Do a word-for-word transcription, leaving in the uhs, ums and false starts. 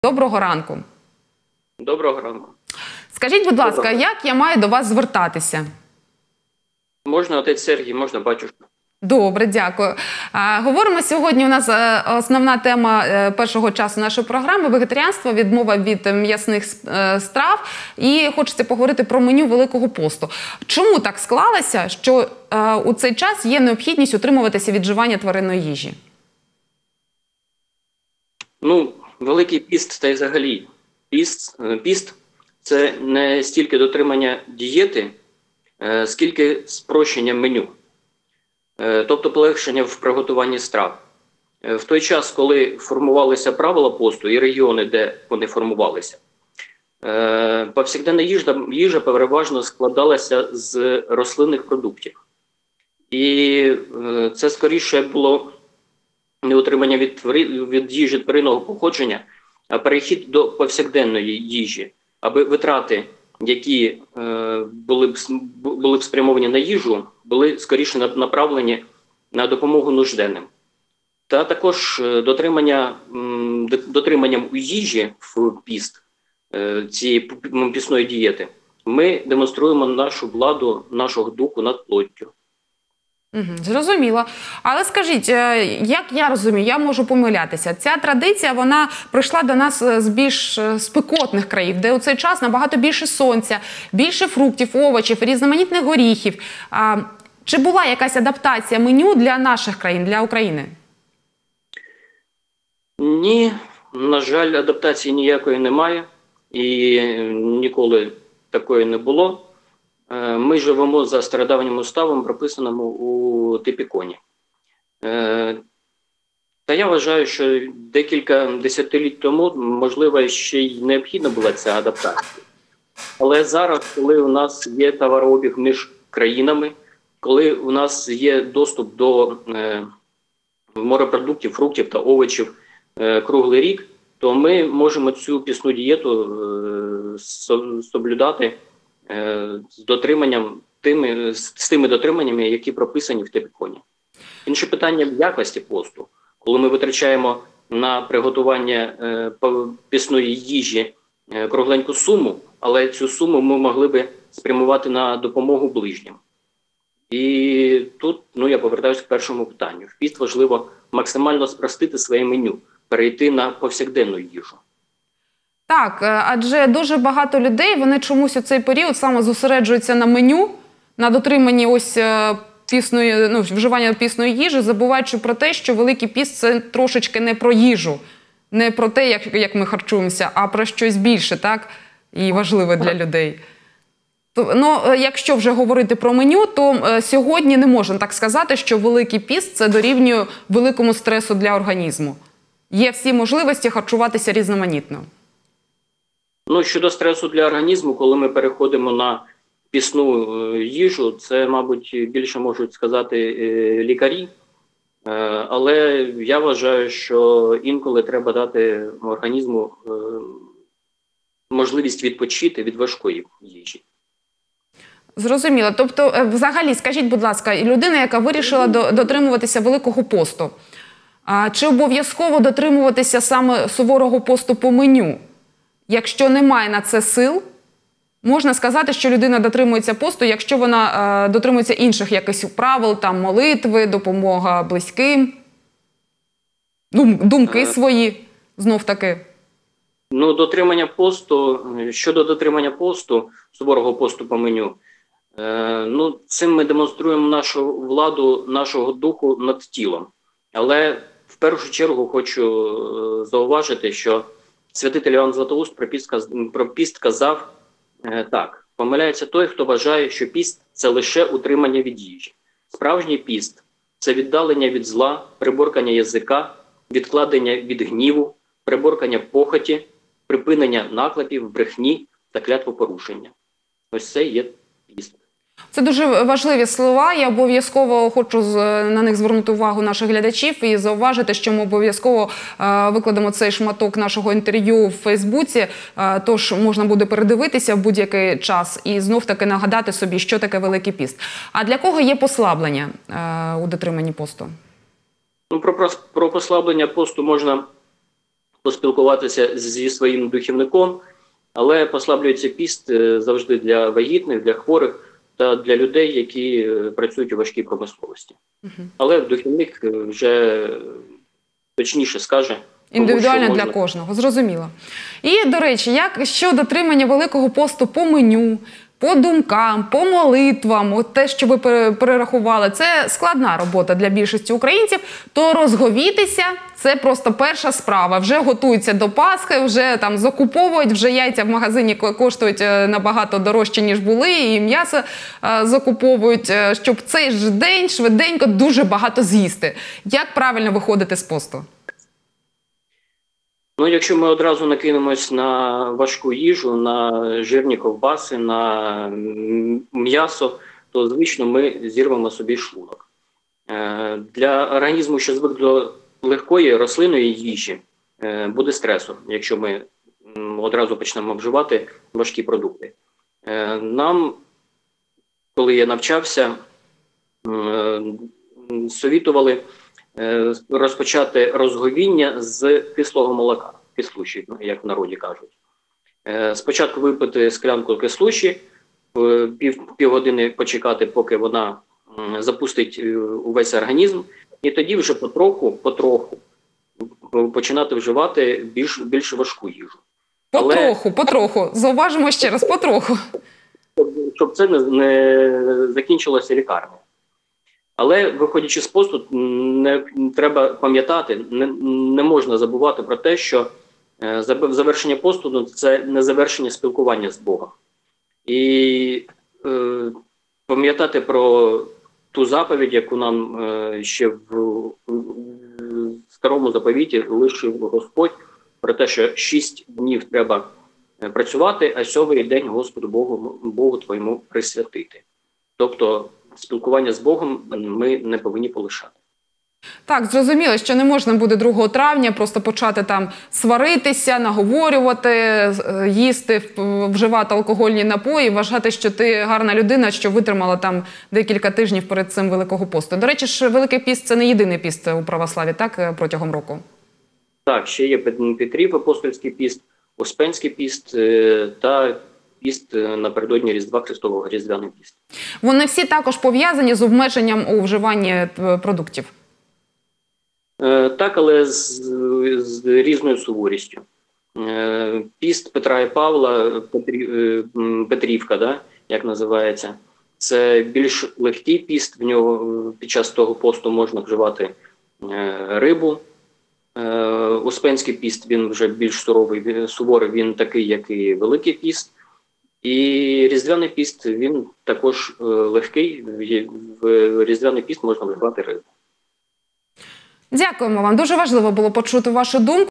Доброго ранку. Доброго ранку. Скажіть, будь ласка, Доброго. як я маю до вас звертатися? Можна отець Сергій, можна батюшка. Добре, дякую. А, говоримо сьогодні, у нас е, основна тема е, першого часу нашої програми – вегетаріанство, відмова від м'ясних е, страв. І хочеться поговорити про меню Великого посту. Чому так склалося, що е, у цей час є необхідність утримуватися від вживання тваринної їжі? Ну, Великий піст та й взагалі піст, піст – це не стільки дотримання дієти, е, скільки спрощення меню. Тобто полегшення в приготуванні страв. В той час, коли формувалися правила посту і регіони, де вони формувалися, повсякденна їжа, їжа переважно складалася з рослинних продуктів. І це скоріше було не утримання від, від їжі тваринного походження, а перехід до повсякденної їжі, аби витрати, які е, були б, були б спрямовані на їжу, були скоріше направлені на допомогу нужденним. Та також дотримання, дотриманням у їжі в піст, е, цієї пісної дієти, ми демонструємо нашу владу, нашого духу над плоттю. Угу, зрозуміло. Але скажіть, як я розумію, я можу помилятися, ця традиція, вона прийшла до нас з більш спекотних країв, де у цей час набагато більше сонця, більше фруктів, овочів, різноманітних горіхів. А, чи була якась адаптація меню для наших країн, для України? Ні, на жаль, адаптації ніякої немає і ніколи такої не було. Ми живемо за стародавнім уставом, прописаному у Типіконі. Та я вважаю, що декілька десятиліть тому, можливо, ще й необхідна була ця адаптація. Але зараз, коли у нас є товарообіг між країнами, коли у нас є доступ до е, морепродуктів, фруктів та овочів е, круглий рік, то ми можемо цю пісну дієту е, соблюдати з дотриманням тими, з тими дотриманнями, які прописані в Типіконі. Інше питання в якості посту. Коли ми витрачаємо на приготування е, пісної їжі е, кругленьку суму, але цю суму ми могли би спрямувати на допомогу ближнім. І тут ну, я повертаюся к першому питанню. В піст важливо максимально спростити своє меню, перейти на повсякденну їжу. Так, адже дуже багато людей, вони чомусь у цей період саме зосереджуються на меню, на дотриманні ось пісної, ну, вживання пісної їжі, забуваючи про те, що Великий піст – це трошечки не про їжу, не про те, як, як ми харчуємося, а про щось більше, так, і важливе для людей. Ну, якщо вже говорити про меню, то е, сьогодні не можна так сказати, що Великий піст – це дорівнює великому стресу для організму. Є всі можливості харчуватися різноманітно. Ну, щодо стресу для організму, коли ми переходимо на пісну їжу, це, мабуть, більше можуть сказати лікарі. Але я вважаю, що інколи треба дати організму можливість відпочити від важкої їжі. Зрозуміло. Тобто, взагалі, скажіть, будь ласка, людина, яка вирішила дотримуватися Великого посту, чи обов'язково дотримуватися саме суворого посту по меню? Якщо немає на це сил, можна сказати, що людина дотримується посту, якщо вона е, дотримується інших якихось правил, там молитви, допомога близьким, дум, думки свої, знов-таки. Ну, дотримання посту, щодо дотримання посту, суворого посту по меню, е, ну, цим ми демонструємо нашу владу, нашого духу над тілом. Але в першу чергу хочу е, зауважити, що святитель Іоанн Златоуст про піст, про піст казав е, так. Помиляється той, хто вважає, що піст – це лише утримання від їжі. Справжній піст – це віддалення від зла, приборкання язика, відкладення від гніву, приборкання похоті, припинення наклепів, брехні та клятвопорушення. Ось це є піст. Це дуже важливі слова, я обов'язково хочу на них звернути увагу наших глядачів і зауважити, що ми обов'язково викладемо цей шматок нашого інтерв'ю в Фейсбуці, тож можна буде передивитися в будь-який час і знов-таки нагадати собі, що таке Великий піст. А для кого є послаблення у дотриманні посту? Ну, про, про послаблення посту можна поспілкуватися зі своїм духівником, але послаблюється піст завжди для вагітних, для хворих та для людей, які працюють у важкій промисловості. Uh-huh. Але духівник вже точніше скаже. Індивідуально можна... для кожного, зрозуміло. І, до речі, як щодо дотримання Великого посту по меню, по думкам, по молитвам, от те, що ви перерахували, це складна робота для більшості українців, то розговітися – це просто перша справа. Вже готуються до Пасхи, вже там закуповують, вже яйця в магазині коштують набагато дорожче, ніж були, і м'ясо закуповують, щоб цей ж день швиденько дуже багато з'їсти. Як правильно виходити з посту? Ну, якщо ми одразу накинемось на важку їжу, на жирні ковбаси, на м'ясо, то, звично, ми зірвемо собі шлунок. Для організму, що звик до легкої рослинної їжі, буде стресом, якщо ми одразу почнемо вживати важкі продукти. Нам, коли я навчався, совітували розпочати розговіння з кислого молока, кислуші, як в народі кажуть. Спочатку випити склянку кислуші, пів, півгодини почекати, поки вона запустить увесь організм, і тоді вже потроху, потроху починати вживати більш, більш важку їжу. Потроху, Але... потроху. Зауважимо ще раз, потроху. Щоб це не, не закінчилося лікарня. Але, виходячи з посту, не треба пам'ятати, не, не можна забувати про те, що е, завершення посту ну, – це не завершення спілкування з Богом. І е, пам'ятати про ту заповідь, яку нам е, ще в, в старому заповіті лишив Господь, про те, що шість днів треба працювати, а сьомий день Господу Богу, Богу твоєму присвятити. Тобто, спілкування з Богом ми не повинні полишати. Так, зрозуміло, що не можна буде другого травня просто почати там сваритися, наговорювати, їсти, вживати алкогольні напої, вважати, що ти гарна людина, що витримала там декілька тижнів перед цим Великого посту. До речі, ж Великий піст – це не єдиний піст у православі, так, протягом року? Так, ще є Петрів апостольський піст, Успенський піст та піст напередодні Різдва Христового, Різдвяний піст. Вони всі також пов'язані з обмеженням у вживанні продуктів? Е, так, але з, з різною суворістю. Е, піст Петра і Павла, Петрі, е, Петрівка, да, як називається, це більш легкий піст, в нього під час того посту можна вживати е, рибу. Е, Успенський піст, він вже більш суровий, суворий, він такий, як і Великий піст. І Різдвяний піст, він також е, легкий, в Різдвяний піст можна вживати рибу. Дякуємо вам. Дуже важливо було почути вашу думку.